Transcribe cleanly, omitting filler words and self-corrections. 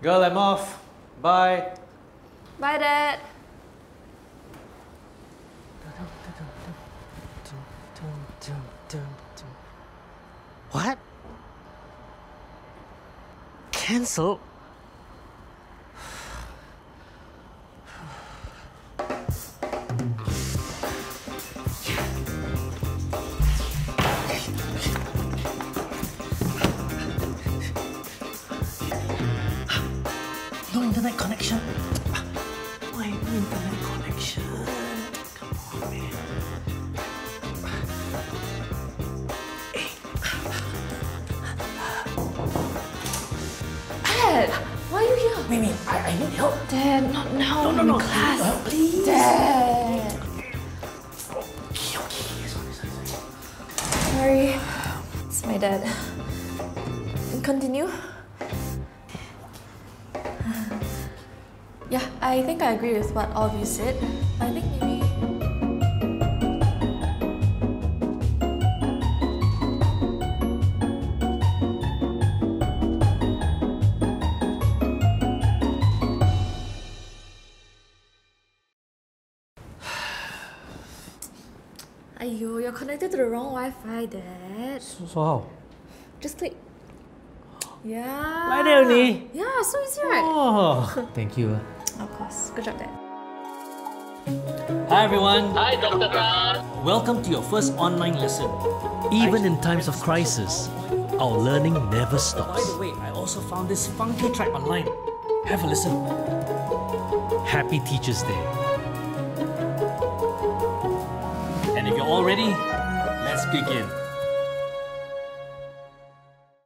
Girl, I'm off. Bye. Bye, Dad. What? Cancelled? No internet connection. Why no internet connection? Come on, man. Dad, why are you here? Mimi, I need help. Dad, not now. No, I'm in class. Please. Dad. Okay. Sorry. It's my dad. Continue. Yeah, I think I agree with what all of you said. I think maybe... Aiyo, you're connected to the wrong Wi-Fi, Dad. So how? Just click. Yeah. Like that only? Yeah, so easy, right? Oh, thank you. Of course. Good job, Dad. Hi everyone. Hi, Dr. Tan. Welcome to your first online lesson. Even in times of crisis, our learning never stops. By the way, I also found this funky track online. Have a listen. Happy Teachers Day. And if you're all ready, let's begin.